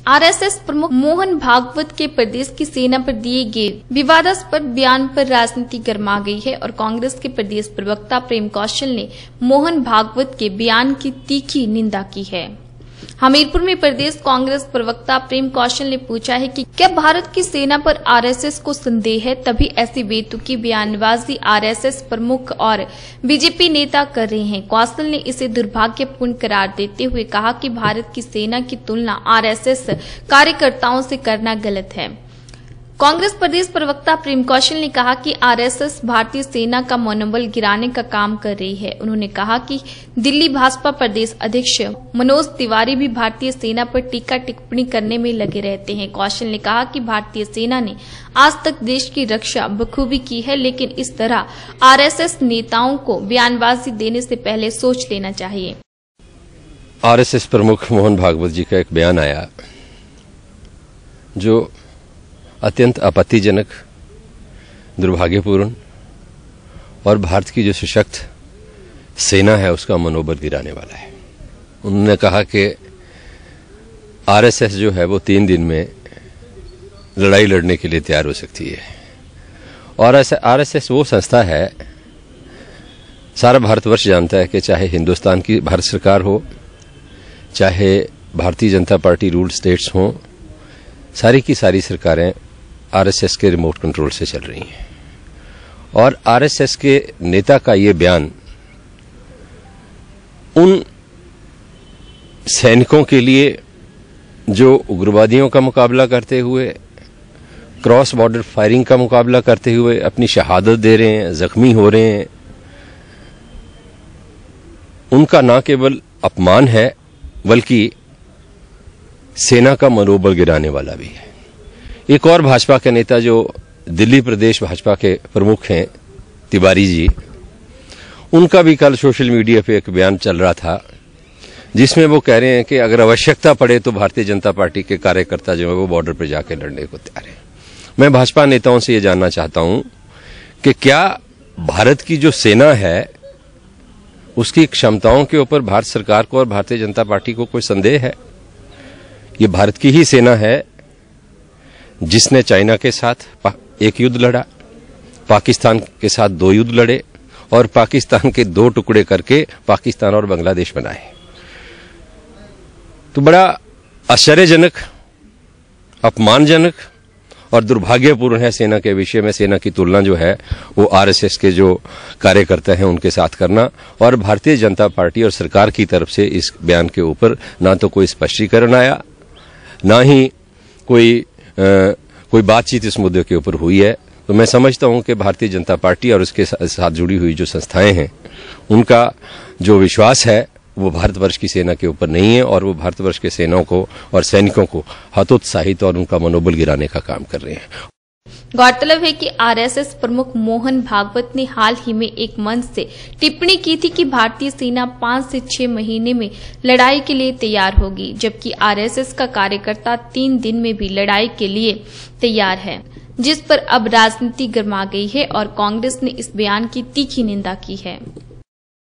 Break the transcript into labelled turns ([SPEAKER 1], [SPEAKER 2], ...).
[SPEAKER 1] RSS प्रमुख मोहन भागवत के प्रदेश की सेना पर दिए गए विवादास्पद बयान पर राजनीति गर्मा गई है और कांग्रेस के प्रदेश प्रवक्ता प्रेम कौशल ने मोहन भागवत के बयान की तीखी निंदा की है। हमीरपुर में प्रदेश कांग्रेस प्रवक्ता प्रेम कौशल ने पूछा है कि क्या भारत की सेना पर आरएसएस को संदेह है, तभी ऐसी बेतुकी बयानबाजी आरएसएस प्रमुख और बीजेपी नेता कर रहे हैं। कौशल ने इसे दुर्भाग्यपूर्ण करार देते हुए कहा कि भारत की सेना की तुलना आरएसएस कार्यकर्ताओं से करना गलत है। कांग्रेस प्रदेश प्रवक्ता प्रेम कौशल ने कहा कि आरएसएस भारतीय सेना का मनोबल गिराने का काम कर रही है। उन्होंने कहा कि दिल्ली भाजपा प्रदेश अध्यक्ष मनोज तिवारी भी भारतीय सेना पर टीका टिप्पणी करने में लगे रहते हैं। कौशल ने कहा कि भारतीय सेना ने आज तक देश की रक्षा बखूबी की है, लेकिन इस तरह आरएसएस नेताओं को बयानबाजी देने से पहले सोच लेना चाहिए।
[SPEAKER 2] आरएसएस प्रमुख मोहन भागवत जी का एक बयान आया जो अत्यंत आपत्तिजनक, दुर्भाग्यपूर्ण और भारत की जो सशक्त सेना है उसका मनोबल गिराने वाला है। उन्होंने कहा कि आरएसएस जो है वो 3 दिन में लड़ाई लड़ने के लिए तैयार हो सकती है। और आरएसएस वो संस्था है, सारा भारतवर्ष जानता है कि चाहे हिंदुस्तान की भारत सरकार हो, चाहे Bharatiya Janata party ruled states हों, सारी की सारी सरकारें आरएसएस के रिमोट कंट्रोल से चल रही हैं। और आरएसएस के नेता का ये बयान उन सैनिकों के लिए जो उग्रवादियों का मुकाबला करते हुए, क्रॉस बॉर्डर फायरिंग का मुकाबला करते हुए अपनी शहादत दे रहे हैं, जख्मी हो रहे हैं, उनका न केवल अपमान है बल्कि सेना का मनोबल गिराने वाला भी है। एक और भाजपा के नेता जो दिल्ली प्रदेश भाजपा के प्रमुख हैं, तिवारी जी, उनका भी कल सोशल मीडिया पे एक बयान चल रहा था जिसमें वो कह रहे हैं कि अगर आवश्यकता पड़े तो भारतीय जनता पार्टी के कार्यकर्ता जो है वो बॉर्डर पर जाकर लड़ने को तैयार हैं। मैं भाजपा नेताओं से ये जानना चाहता हूं कि क्या भारत की जो सेना है उसकी क्षमताओं के ऊपर भारत सरकार को और भारतीय जनता पार्टी को कोई संदेह है? ये भारत की ही सेना है जिसने चाइना के साथ एक युद्ध लड़ा, पाकिस्तान के साथ 2 युद्ध लड़े और पाकिस्तान के 2 टुकड़े करके पाकिस्तान और बांग्लादेश बनाए। तो बड़ा आश्चर्यजनक, अपमानजनक और दुर्भाग्यपूर्ण है सेना के विषय में सेना की तुलना जो है वो आरएसएस के जो कार्यकर्ता हैं उनके साथ करना। और भारतीय जनता पार्टी और सरकार की तरफ से इस बयान के ऊपर ना तो कोई स्पष्टीकरण आया, ना ही कोई बातचीत इस मुद्दे के ऊपर हुई है। तो मैं समझता हूं कि भारतीय जनता पार्टी और उसके साथ जुड़ी हुई जो संस्थाएं हैं उनका जो विश्वास है वो भारतवर्ष की सेना के ऊपर नहीं है और वो भारतवर्ष के सेनाओं को और सैनिकों को हतोत्साहित और उनका मनोबल गिराने का काम कर रहे हैं।
[SPEAKER 1] गौरतलब है कि आरएसएस प्रमुख मोहन भागवत ने हाल ही में एक मंच से टिप्पणी की थी कि भारतीय सेना 5 से 6 महीने में लड़ाई के लिए तैयार होगी, जबकि आरएसएस का कार्यकर्ता 3 दिन में भी लड़ाई के लिए तैयार है, जिस पर अब राजनीति गर्मा गई है और कांग्रेस ने इस बयान की तीखी निंदा की है।